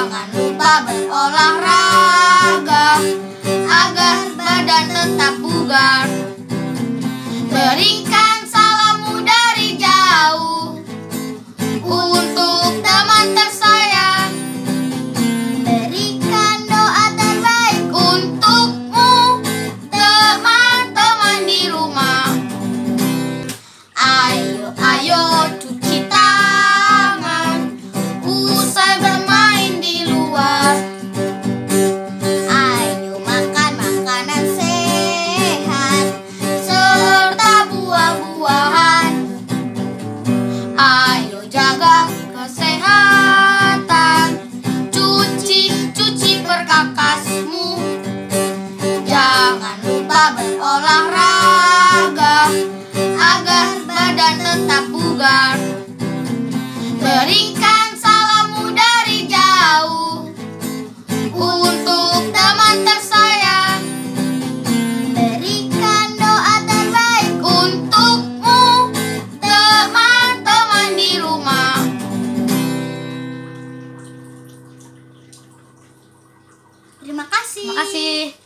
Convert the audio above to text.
Jangan lupa berolahraga agar badan tetap bugar. Berikan salammu dari jauh untuk teman tersayang. Berikan doa terbaik untukmu, teman-teman di rumah. Ayo, ayo cuci tangan usai bermain di luar. Ayo makan makanan sehat serta buah-buahan. Ayo jaga kesehatan, cuci perkakasmu. Jangan lupa berolahraga agar badan tetap bugar. Berikan salammu dari jauh untuk teman tersayang. Berikan doa terbaik untukmu, teman-teman di rumah. Terima kasih. Terima kasih.